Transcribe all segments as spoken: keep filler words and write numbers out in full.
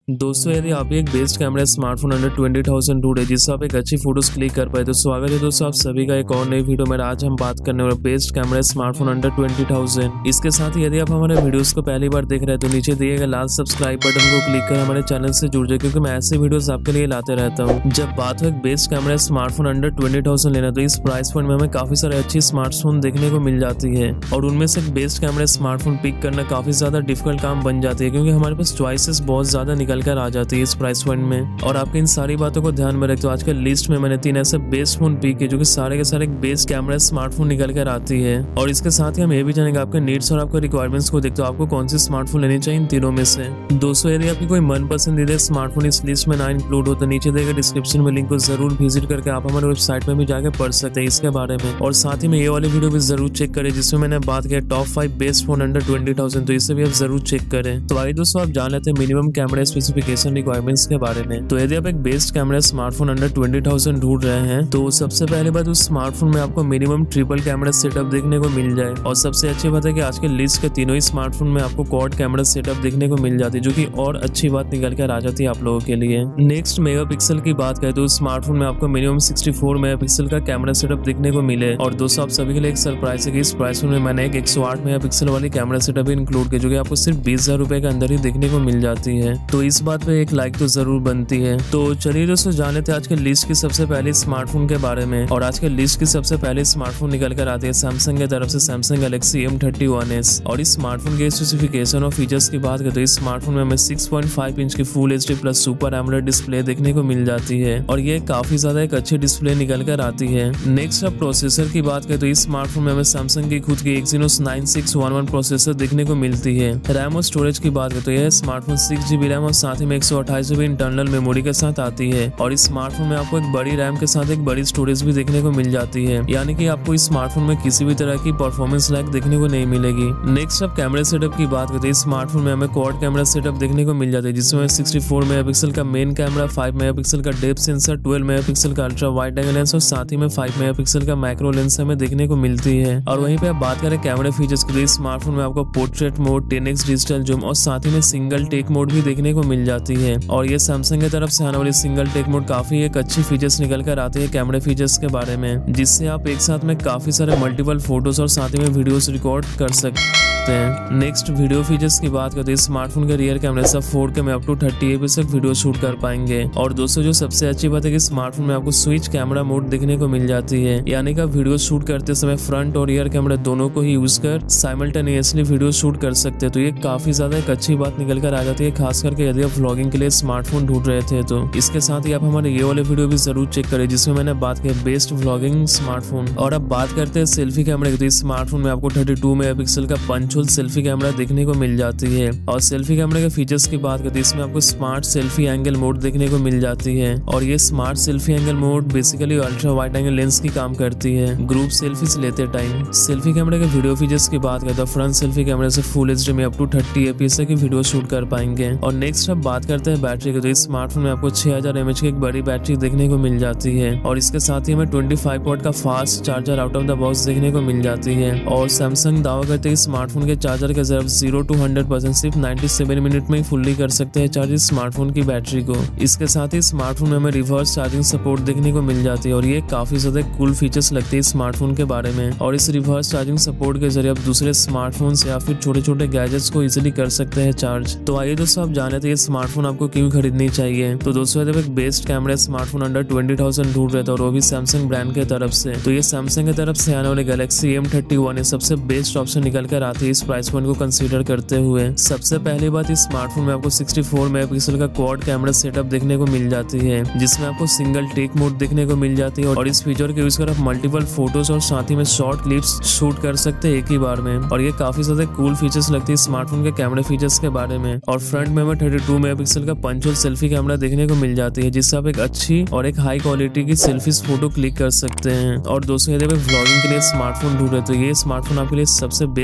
दोस्तों, यदि आप एक best camera smartphone under twenty thousand ढूंढे जिससे आप एक अच्छी फोटोज क्लिक कर पाए तो स्वागत है दोस्तों आप सभी का एक और नई वीडियो में। आज हम बात करने वाले best camera smartphone under twenty thousand. इसके साथ ही यदि आप हमारे वीडियोस को पहली बार देख रहे हैं तो नीचे दिए गए लाल सब्सक्राइब बटन को क्लिक कर हमारे चैनल से जुड़ जाए, क्योंकि मैं ऐसे वीडियोस आपके लिए लाते रहता हूँ। जब बात हो एक best camera smartphone under twenty thousand लेना तो इस प्राइस पॉइंट में हमें काफी सारे अच्छी स्मार्टफोन देखने को मिल जाती है और उनमें से एक बेस्ट कैमरा स्मार्टफोन पिक करना काफी ज्यादा डिफिकल्ट काम बन जाती है, क्योंकि हमारे पास चॉइसेस बहुत ज्यादा निकल कर आ जाती है प्राइस पॉइंट में। और आपकी इन सारी बातों को ध्यान में रखते हुए आज के लिस्ट में मैंने तीन ऐसे बेस्ट फोन पिक किए जो कि सारे के सारे बेस्ट कैमरा स्मार्टफोन निकल कर आती है। और इसके साथ ही हम ये भी जानेंगे आपके नीड्स और आपके रिक्वायरमेंट्स को देखते हो आपको कौन सी स्मार्टफोन लेनी चाहिए इन तीनों में से। दोस्तों, यदि आपकी कोई मन पसंदीदा स्मार्टफोन इस लिस्ट में ना इंक्लूड हो तो नीचे दिए गए डिस्क्रिप्शन में लिंक को जरूर विजिट करके आप हमारे वेबसाइट में भी जाकर पढ़ सकते हैं इसके बारे में। और साथ ही में ये वाली वीडियो भी जरूर चेक करें जिसमें मैंने बात किया top five best phone under twenty thousand, तो इसे भी आप जरूर चेक करें। तो आइए दोस्तों आप जान लेते हैं मिनिमम कैमरा स्पेसिफिकेशन रिक्वायरमेंट्स के बारे में। तो यदि आप एक best camera smartphone under twenty thousand ढूंढ रहे हैं तो सबसे पहले बात उस स्मार्टफोन में आपको मिनिमम ट्रिपल कैमरा सेटअप देखने को मिल जाए। और सबसे अच्छी बात है कि आज के लिस्ट के तीनों ही स्मार्टफोन में आपको क्वाड कैमरा सेटअप देखने को मिल जाती है, जो कि और अच्छी बात निकल कर आ जाती है आप लोगों के लिए। नेक्स्ट मेगापिक्सल की बात करें तो उस स्मार्टफोन में आपको मिनिमम सिक्सटी फोर मेगापिक्सल का कैमरा सेटअप देखने को मिले। और दोस्तों आप सभी के लिए एक सरप्राइज है कि इस प्राइस में मैंने एक एक सौ आठ मेगापिक्सल वाली कैमरा सेटअप इंक्लूड किया, जो कि आपको सिर्फ बीस हजार रुपए के अंदर ही देखने को मिल जाती है। तो इस बात पे एक लाइक तो जरूर बनती है। तो चलिए दोस्तों जान लेते हैं आज के लिस्ट की सबसे पहले स्मार्टफोन के बारे में। और आज के लिस्ट की सबसे पहले स्मार्टफोन निकल कर आती है सैमसंग की तरफ से Samsung Galaxy M thirty one S. और इस स्मार्टफोन के स्पेसिफिकेशन और फीचर्स की बात करें तो इस स्मार्टफोन में हमें सिक्स पॉइंट फाइव इंच की full H D plus super AMOLED display देखने को मिल जाती है और ये काफी ज्यादा एक अच्छी डिस्प्ले निकल कर आती है। नेक्स्ट अब प्रोसेसर की बात करें तो इस स्मार्टफोन में हमें सैमसंग की खुद की Exynos nine six one one processor देखने को मिलती है। रैम और स्टोरेज की बात करें तो यह स्मार्टफोन सिक्स जीबी रैम और साथ ही में एक सौ अट्ठाईस जीबी इंटरनल मेमोरी के साथ आती है। और इस स्मार्टफोन में आपको एक बड़ी रैम के साथ एक बड़ी स्टोरेज भी देखने को मिल जाती है, यानी कि आपको इस स्मार्टफोन में किसी भी तरह की परफॉर्मेंस लैग देखने को नहीं मिलेगी। नेक्स्ट अब कैमरा सेटअप की बात करते हैं। इस स्मार्टफोन में हमें क्वाड कैमरा सेटअप देखने को मिल जाता है जिसमें सिक्सटी फोर मेगापिक्सल का मेन कैमरा, फाइव मेगापिक्सल का डेप्थ सेंसर, ट्वेल्व मेगापिक्सल का अल्ट्रा वाइड एंगल लेंस और साथ ही में फाइव मेगापिक्सल का मैक्रो लेंस हमें देखने को मिलती है। और वहीं पे आप बात करें कैमरा फीचर्स की तो इस स्मार्टफोन में आपको portrait mode, ten X digital zoom और साथ ही में सिंगल टेक मोड भी देखने को मिल जाती है। और ये सैमसंग की तरफ से आने वाली सिंगल टेक मोड काफी एक अच्छी फीचर्स निकल कर आती है कैमरा फीचर्स के बारे में, जिससे आप एक साथ में काफी सारे मल्टीपल फोटोज और साथ ही में वीडियोस रिकॉर्ड कर सकते हैं। नेक्स्ट वीडियो फीचर्स की बात करते हैं। स्मार्टफोन के रियर कैमरे से फोर के में अप टू थर्टी एपीएस तक वीडियो शूट कर पाएंगे। और दोस्तों जो सबसे अच्छी बात है कि स्मार्टफोन में आपको स्विच कैमरा मोड देखने को मिल जाती है, यानी कि आप वीडियो शूट करते समय फ्रंट और रियर कैमरा दोनों को ही यूज कर साइमल्टेनियसली वीडियो शूट कर सकते हैं। तो ये काफी ज्यादा एक अच्छी बात निकल कर आ जाती है, खास करके यदि आप व्लॉगिंग के लिए स्मार्टफोन ढूंढ रहे थे तो। इसके साथ ही आप हमारे ये वाले वीडियो भी जरूर चेक करें जिसमें मैंने बात की बेस्ट व्लॉगिंग स्मार्टफोन। और अब बात करते हैं सेल्फी कैमरे की तो इस स्मार्टफोन में आपको थर्टी टू मेगापिक्सल का पंच होल सेल्फी कैमरा देखने को मिल जाती है। और सेल्फी कैमरे के फीचर्स की बात करते हैं इसमें आपको स्मार्ट सेल्फी एंगल मोड देखने को मिल जाती है। और ये smart selfie angle mode basically ultra wide angle lens की काम करती है ग्रुप सेल्फीज लेते टाइम। सेल्फी कैमरे के वीडियो फीचर्स की बात करते हैं फ्रंट सेल्फी कैमरे से फुल एचडी में अप टू थर्टी एपीएस की वीडियो शूट कर पाएंगे। और नेक्स्ट अब बात करते हैं बैटरी की तो इस स्मार्टफोन में आपको छह हजार एमएच की एक बड़ी बैटरी देखने को मिल जाती है। और इसके साथ ही हमें ट्वेंटी फाइव वॉट का fast charger out of the box देखने को मिल जाती है। और सैमसंग दावा करते हैं स्मार्टफोन के चार्जर के जरिए जीरो टू हंड्रेड परसेंट सिर्फ नाइंटी सेवन मिनट में ही फुल्ली कर सकते हैं चार्ज इस स्मार्टफोन की बैटरी को। इसके साथ ही स्मार्टफोन में हमें रिवर्स चार्जिंग सपोर्ट देखने को मिल जाती है और ये काफी ज्यादा कूल फीचर्स लगते हैं स्मार्टफोन के बारे में। और इस रिवर्स चार्जिंग सपोर्ट के जरिए आप दूसरे स्मार्टफोन या फिर छोटे छोटे गैजेट्स को इजिली कर सकते हैं चार्ज। तो आइए दोस्तों आप जाने थे ये स्मार्टफोन आपको क्यों खरीदनी चाहिए। तो दोस्तों जब एक best camera smartphone under twenty thousand ढूंढ रहे थे और वो भी सैमसंग ब्रांड के तरफ से, तो ये सैमसंग की तरफ से आने वाले गैलेक्सी एम थर्टी वन सबसे बेस्ट ऑप्शन निकल कर आती है इस प्राइस पॉइंट को कंसीडर करते हुए। सबसे पहली बात इस स्मार्टफोन में आपको सिक्सटी फोर मेगापिक्सल का क्वाड कैमरा सेटअप देखने को मिल जाती है जिसमें आपको सिंगल टेक मोड देखने को मिल जाती है। और इस फीचर के यूज कर आप मल्टीपल फोटोज और साथ ही में शॉर्ट क्लिप्स शूट कर सकते हैं एक ही बार में। और ये काफी ज्यादा कूल फीचर्स लगती है स्मार्टफोन के कैमरा फीचर्स के बारे में। और फ्रंट में हमें थर्टी टू मेगापिक्सल का पंच होल सेल्फी कैमरा देखने को मिल जाती है जिससे आप एक अच्छी और एक हाई क्वालिटी की सेल्फीज फोटो क्लिक कर सकते हैं। और दोस्तों यदि आप व्लॉगिंग के लिए स्मार्टफोन ढूंढ रहे तो ये स्मार्टफोन आपके लिए सबसे बेस्ट ऑप्शन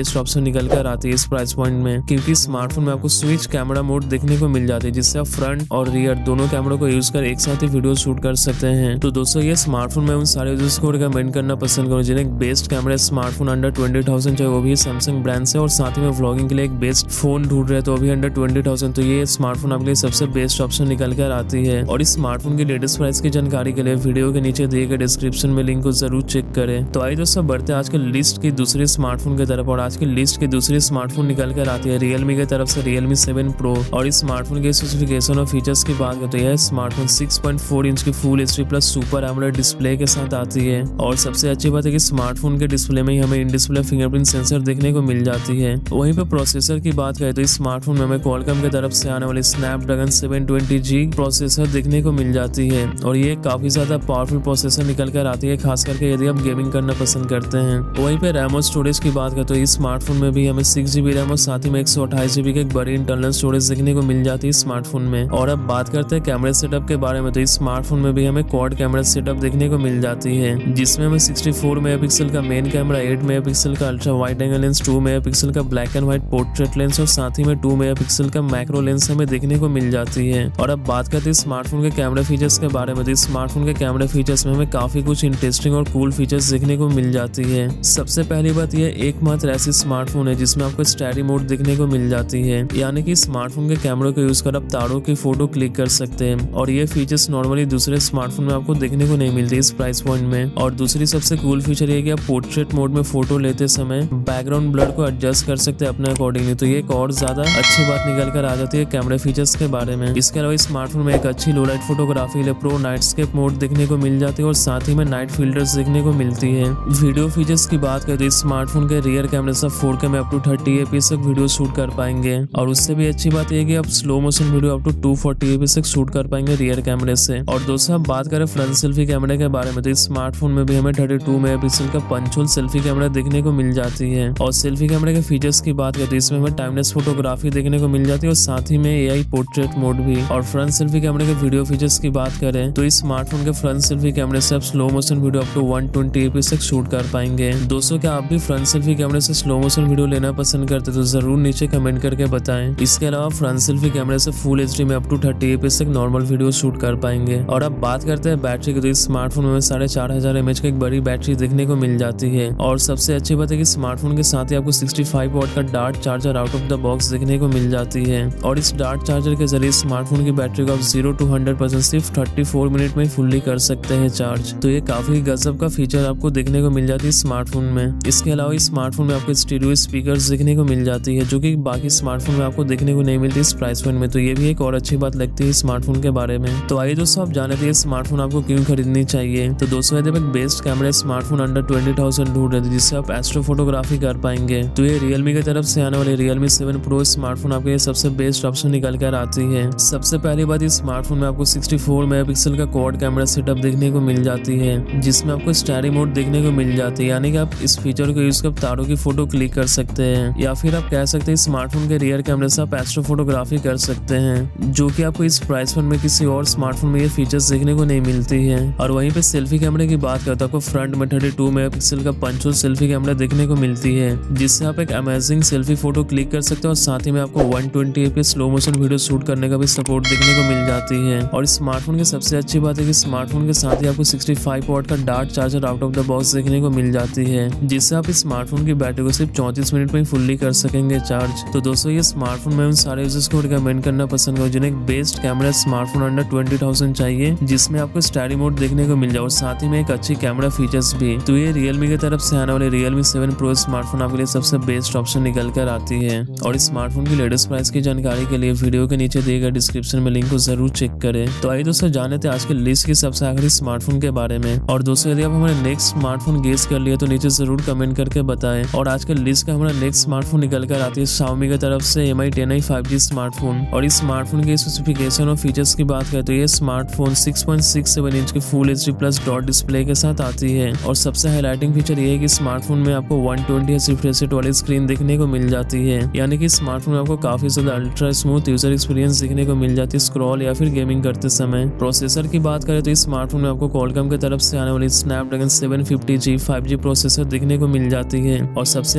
निकल कर आती है इस प्राइस पॉइंट में, क्योंकि स्मार्टफोन में आपको स्विच कैमरा मोड देखने को मिल जाती है, जिससे आप फ्रंट और रियर दोनों कैमरों को यूज कर एक साथ ही वीडियो शूट कर सकते हैं। तो दोस्तों ये स्मार्टफोन में उन सारे यूजर्स को रिकमेंड करना पसंद करूँ जिन्हें best camera smartphone under twenty thousand चाहिए, वो भी सैमसंग ब्रांड से, और साथ ही में व्लॉगिंग के लिए एक बेस्ट फोन ढूंढ रहे हैं तो भी अंडर ट्वेंटी थाउजेंड, तो ये स्मार्टफोन आपके लिए सबसे बेस्ट ऑप्शन निकल कर आती है। और इस स्मार्टफोन की लेटेस्ट प्राइस की जानकारी के लिए वीडियो के नीचे दिए गए डिस्क्रिप्शन में लिंक को जरूर चेक करें। तो आइए दोस्तों बढ़ते आज के लिस्ट की दूसरी स्मार्टफोन की तरफ, और आज की लिस्ट की दूसरी स्मार्टफोन निकल कर आती है रियलमी की तरफ से रियलमी सेवन प्रो। और इस स्मार्टफोन के स्पेसिफिकेशन और फीचर्स की बात करते हैं, smartphone six point four inch की full HD plus super AMOLED display के साथ आती है। और सबसे अच्छी बात है कि स्मार्टफोन के डिस्प्ले में ही हमें इन डिस्प्ले फिंगरप्रिंट सेंसर देखने को मिल जाती है। वहीं पे प्रोसेसर की बात करें तो इस स्मार्टफोन में हमें क्वालकॉम की तरफ से आने वाली Snapdragon seven twenty G processor देखने को मिल जाती है, और ये काफी ज्यादा पावरफुल प्रोसेसर निकल कर आती है, खास करके यदि आप गेमिंग करना पसंद करते हैं। वहीं पे रैम और स्टोरेज की बात करें तो इस स्मार्टफोन में भी हमें सिक्स जीबी रैम और साथ ही में एक सौ अट्ठाईस जीबी की एक बड़ी इंटरनल स्टोरेज देखने को मिल जाती है स्मार्टफोन में। और अब बात करते हैं कैमरा सेटअप के बारे में, तो इस स्मार्टफोन में भी हमें क्वाड कैमरा सेटअप देखने को मिल जाती है, जिसमें हमें सिक्सटी फोर मेगापिक्सल का मेन कैमरा, एट मेगापिक्सल का ultra wide angle lens, two megapixel का black and white portrait lens और साथ ही में टू मेगापिक्सल का मैक्रो लेंस हमें देखने को मिल जाती है। और अब बात करते हैं स्मार्टफोन के कैमरा फीचर्स के बारे में, तो इस स्मार्टफोन के कैमरा फीचर्स में हमें काफी कुछ इंटरेस्टिंग और कूल फीचर्स देखने को मिल जाती है। सबसे पहली बात यह एकमात्र ऐसी स्मार्टफोन है जिसमें आपको स्टैडी मोड देखने को मिल जाती है, यानी कि स्मार्टफोन के कैमरों को यूज कर आप तारों की फोटो क्लिक कर सकते हैं, और ये फीचर्स नॉर्मली दूसरे स्मार्टफोन में आपको देखने को नहीं मिलती इस प्राइस पॉइंट में। और दूसरी सबसे कूल फीचर ये कि आप पोर्ट्रेट मोड में फोटो लेते समय बैकग्राउंड ब्लर को एडजस्ट कर सकते हैं अपने अकॉर्डिंगली, तो ये एक और ज्यादा अच्छी बात निकल कर आ जाती है कैमरा फीचर्स के बारे में। इसके अलावा इस स्मार्टफोन में एक अच्छी लो लाइट फोटोग्राफी लिए प्रो नाइटस्केप मोड देखने को मिल जाती है, और साथ ही में नाइट फिल्टर्स देखने को मिलती है। वीडियो फीचर्स की बात करें तो इस स्मार्टफोन के रियर कैमरे से फोर के में अप टू थर्टी एपीएस तक वीडियो शूट कर पाएंगे, और उससे भी अच्छी बात यह कि आप slow motion video up to two forty FPS तक शूट कर पाएंगे रियर कैमरे से। और दोस्तों आप बात करें फ्रंट सेल्फी कैमरे के बारे में, तो इस स्मार्टफोन में भी हमें थर्टी टू मेगापिक्सल का पंच होल सेल्फी कैमरा देखने को मिल जाती है। और सेल्फी कैमरे के फीचर्स की बात करें तो इसमें हमें टाइमलेस फोटोग्राफी देखने को मिल जाती है, और साथ ही में एआई पोर्ट्रेट मोड भी। और फ्रंट सेल्फी कैमरे के वीडियो फीचर्स की बात करें तो इस स्मार्टफोन के फ्रंट सेल्फी कैमरे से आप slow motion video up to one twenty FPS तक शूट कर पाएंगे। दोस्तों क्या आप भी फ्रंट सेल्फी कैमरे से स्लो मोशन वीडियो लेना पसंद करते तो जरूर नीचे कमेंट करके बताएं। इसके अलावा फ्रंट सेल्फी कैमरे से फुल एचडी में अप टू थर्टी एपीएस तक नॉर्मल वीडियो शूट कर पाएंगे। और अब बात करते हैं बैटरी की, तो इस स्मार्टफोन में साढ़े चार हजार एमएच की एक बड़ी बैटरी देखने को मिल जाती है। और सबसे अच्छी बात है कि स्मार्टफोन के साथ ही आपको सिक्सटी फाइव वॉट का dart charger out of the box देखने को मिल जाती है, और इस डार्ट चार्जर के जरिए स्मार्टफोन की बैटरी को आप जीरो टू हंड्रेड परसेंट सिर्फ थर्टी फोर मिनट में फुल्ली कर सकते हैं चार्ज। तो ये काफी गजब का फीचर आपको देखने को मिल जाती है स्मार्टफोन में। इसके अलावा इस स्मार्टफोन में आपको स्टीरियो स्पीकर्स देखने को मिल जाती है, जो कि बाकी स्मार्टफोन में आपको देखने को नहीं मिलती इस प्राइस पॉइंट में, तो ये भी एक और अच्छी बात लगती है स्मार्टफोन के बारे में। तो आइए दोस्तों आप जाने थे स्मार्टफोन आपको क्यों खरीदनी चाहिए। तो दोस्तों यदि आप best camera smartphone under twenty thousand ढूंढ रहे थे जिससे आप एस्ट्रो फोटोग्राफी कर पाएंगे, तो ये रियलमी की तरफ से आने वाले रियलमी सेवन प्रो स्मार्टफोन आपके लिए सबसे बेस्ट ऑप्शन निकल कर आती है। सबसे पहली बात इस स्मार्टफोन में आपको सिक्सटी फोर मेगापिक्सल का क्वाड कैमरा सेटअप देखने को मिल जाती है, जिसमें आपको स्टैडी मोड देखने को मिल जाती है, यानी कि आप इस फीचर को यूज कर तारों की फोटो क्लिक कर सकते हैं, या फिर आप कह सकते हैं स्मार्टफोन के रियर कैमरे से आप एस्ट्रो फोटोग्राफी कर सकते हैं, जो कि आपको इस प्राइस पॉइंट में किसी और स्मार्टफोन में ये फीचर्स देखने को नहीं मिलती है। और वहीं पे सेल्फी कैमरे की बात करते हैं, आपको फ्रंट में थर्टी टू मेगापिक्सल का पंच होल सेल्फी कैमरा देखने को मिलती है, जिससे आप एक अमेजिंग सेल्फी फोटो क्लिक कर सकते हैं, और साथ ही में आपको one twenty FPS slow motion video shoot करने का भी सपोर्ट देखने को मिल जाती है। और स्मार्टफोन की सबसे अच्छी बात है कि स्मार्टफोन के साथ ही आपको सिक्सटी फाइव वॉट का dart charger out of the box देखने को मिल जाती है, जिससे आप इस स्मार्टफोन की बैटरी को सिर्फ चौंतीस मिनट में फुल्ली कर सकेंगे चार्ज। तो दोस्तों ये स्मार्टफोन में उन सारे यूजर्स को रिकमेंड करना पसंद करूँ जिन्हें एक best camera smartphone under twenty thousand चाहिए, जिसमें आपको स्टैडी मोड देखने को मिल जाए और साथ ही में एक अच्छी कैमरा फीचर्स भी। तो ये रियलमी की तरफ से आने वाले रियलमी सेवन प्रो स्मार्टफोन आपके लिए सबसे बेस्ट ऑप्शन निकल कर आती है। और इस स्मार्टफोन की लेटेस्ट प्राइस की जानकारी के लिए वीडियो के नीचे दिए गए डिस्क्रिप्शन में लिंक को जरूर चेक करें। तो आइए दोस्तों जाने थे आज के लिस्ट की सबसे आखिरी स्मार्टफोन के बारे में। और दोस्तों यदि आप हमारे नेक्स्ट स्मार्टफोन गेस कर लिए तो नीचे जरूर कमेंट करके बताएं। और आज के लिस्ट का हमारा नेक्स्ट स्मार्टफोन निकल कर आती है Xiaomi की तरफ से M I ten I five G smartphone. और इस स्मार्टफोन के स्पेसिफिकेशन और फीचर्स की बात करें तो ये smartphone six point six seven inch की full HD plus dot display के साथ आती है। और सबसे हाईलाइटिंग फीचर ये है कि स्मार्टफोन में आपको वन ट्वेंटी रिफ्रेश रेट वाली स्क्रीन देखने को मिल जाती है, यानी कि स्मार्टफोन में आपको काफी ज्यादा अल्ट्रा स्मूथ यूजर एक्सपीरियंस देखने को मिल जाती है स्क्रॉल या फिर गेमिंग करते समय। प्रोसेसर की बात करें तो इस स्मार्टफोन में आपको क्वालकॉम की तरफ से आने वाली Snapdragon seven fifty G five G processor देखने को मिल जाती है। और सबसे अच्छी बात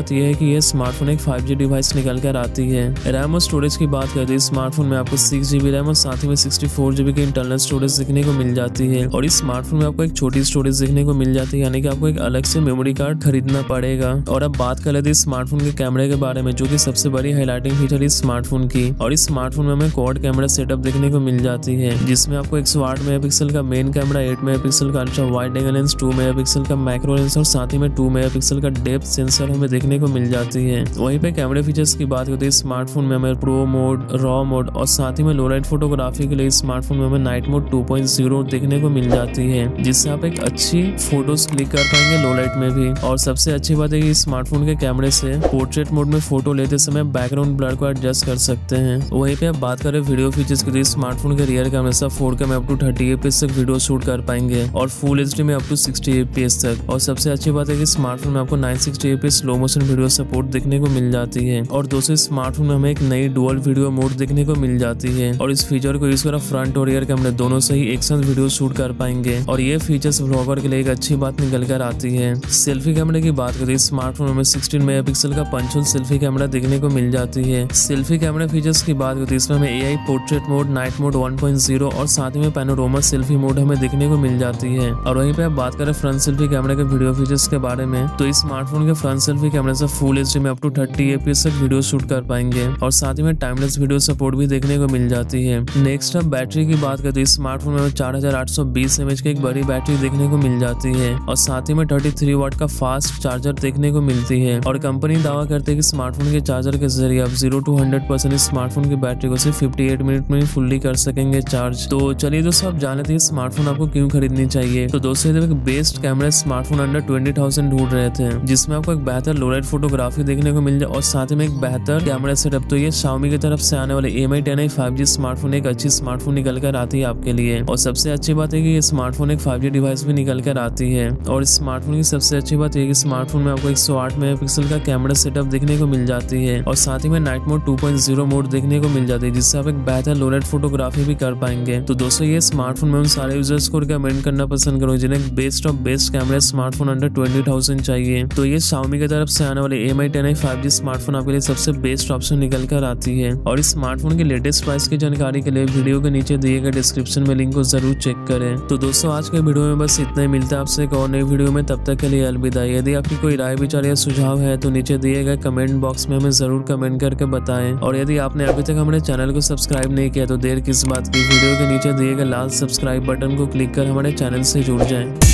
बात यह है कि यह स्मार्टफोन एक फाइव जी डिवाइस निकल कर आती है। रैम और स्टोरेज की बात करते हैं स्मार्टफोन में आपको सिक्स जीबी रैम और साथ ही में सिक्सटी फोर जीबी की इंटरनल स्टोरेज देखने को मिल जाती है। और इस स्मार्टफोन में आपको एक छोटी स्टोरेज देखने को मिल जाती है, यानी कि आपको एक अलग से मेमोरी कार्ड खरीदना पड़ेगा। और अब बात कर लेते हैं स्मार्टफोन के कैमरे के बारे में, जो कि सबसे बड़ी हाईलाइटिंग फीचर इस स्मार्टफोन की। और इस स्मार्टफोन में हमें क्वाड कैमरा सेटअप देखने को मिल जाती है, जिसमें आपको एक सौ आठ मेगापिक्सल का मेन कैमरा, एट मेगापिक्सल का ultra wide angle lens, two megapixel का मैक्रो लेंस और साथ ही में टू मेगापिक्सल का डेप्थ सेंसर हमें देखने को मिल जाती है। वहीं पे कैमरा फीचर्स की बात करते हैं स्मार्टफोन में हमें प्रो मोड, रॉ मोड और साथ ही में लो लाइट फोटोग्राफी के लिए स्मार्टफोन में हमें night mode two point zero देखने को मिल जाती है, जिससे आप एक अच्छी फोटोज क्लिक कर पाएंगे लो लाइट में भी। और सबसे अच्छी बात है कि स्मार्टफोन के कैमरे से पोर्ट्रेट मोड में फोटो लेते समय बैकग्राउंड ब्लर को एडजस्ट कर सकते हैं। वहीं पे आप बात करें वीडियो फीचर्स की, स्मार्टफोन के रियर कैमरे से फोर के में अप टू थर्टी एपीएस तक वीडियो शूट कर पाएंगे और फुल एचडी में अप टू सिक्सटी एपीएस तक। और सबसे अच्छी बात है कि स्मार्टफोन में आपको nine sixty FPS slow motion video support देखने को मिल जाती है। और दोस्तों स्मार्टफोन में हमें एक नई डुअल वीडियो मोड देखने को मिल जाती है और इस फीचर को यूज कर फ्रंट और रियर कैमरे दोनों से ही एक साथ वीडियो शूट कर पाएंगे। और ये फीचर्स ब्लॉगर के लिए एक अच्छी बात निकल कर आती है। सेल्फी कैमरे की बात करें स्मार्टफोन में सिक्सटीन मेगापिक्सल का पंच होल सेल्फी कैमरा देखने को मिल जाती है। सेल्फी कैमरा फीचर्स की बात करते हैं इसमें हमें AI portrait mode, night mode one point zero और साथ ही में पैनोरामा सेल्फी मोड हमें देखने को मिल जाती है। और वहीं पे आप बात करें फ्रंट सेल्फी कैमरे के वीडियो फीचर्स के बारे में, तो इस स्मार्टफोन के फ्रंट सेल्फी कैमरे से फुल एचडी में अप टू थर्टी एपीएस तक वीडियो शूट कर पाएंगे और साथ ही में टाइमलेस वीडियो सपोर्ट भी देखने को मिल जाती है। नेक्स्ट अब बैटरी की बात करते हैं स्मार्टफोन में चार हजार आठ सौ बीस एमएच की एक बड़ी बैटरी देखने को मिल जाती है और साथ ही में थर्टी थ्री वाट का फास्ट चार्जर देखने को मिलती है। और कंपनी दावा करते हैं कि स्मार्टफोन के चार्जर के जरिए आप जीरो टू हंड्रेड परसेंट इस स्मार्टफोन की बैटरी को सिर्फ फिफ्टी एट मिनट में फुल्ली कर सकेंगे चार्ज। तो चलिए दोस्तों आप जान लेते हैं स्मार्टफोन आपको क्यों खरीदनी चाहिए। तो दोस्तों एक best camera smartphone under twenty thousand ढूंढ रहे थे, जिसमें आपको एक बेहतर लो लाइट फोटोग्राफी देखने को मिल जाए और साथ में एक बेहतर कैमरा सेटअप। तो ये Xiaomi की तरफ से आने वाले M I ten I five G smartphone एक अच्छी स्मार्टफोन निकल कर आती है आपके लिए। और सबसे अच्छी बात है कि ये स्मार्टफोन एक फाइव जी डिवाइस भी निकल कर आती है। और इस स्मार्टफोन की सबसे अच्छी बात है कि स्मार्टफोन में आपको एक सौ आठ मेगापिक्सल का कैमरा सेटअप देखने को मिल जाती है और साथ ही में night mode two point zero mode देखने को मिल जाती है, जिससे आप एक बेहतर लो लाइट फोटोग्राफी भी कर पाएंगे। तो दोस्तों ये स्मार्टफोन में उन सारे यूजर्स को रिकमेंड करना पसंद करूँ जिन्हें best of best camera smartphone under twenty thousand चाहिए। तो ये Xiaomi की तरफ से आने वाले M I ten I five G smartphone आपके लिए सबसे बेस्ट ऑप्शन निकल कर आती है। और इस स्मार्टफोन के लेटेस्ट प्राइस की जानकारी के लिए वीडियो के नीचे दिए गए डिस्क्रिप्शन में लिंक को जरूर चेक करें। तो दोस्तों आज के वीडियो में बस इतना ही, मिलता है आपसे एक और नई वीडियो में, तब तक के लिए अलविदा। यदि आपकी कोई राय विचार या सुझाव है तो नीचे दिए गए कमेंट बॉक्स में हमें जरूर कमेंट करके बताएं। और यदि आपने अभी तक हमारे चैनल को सब्सक्राइब नहीं किया तो देर किस बात की, वीडियो के नीचे दिए गए लाल सब्सक्राइब बटन को क्लिक कर हमारे चैनल से जुड़ जाएं।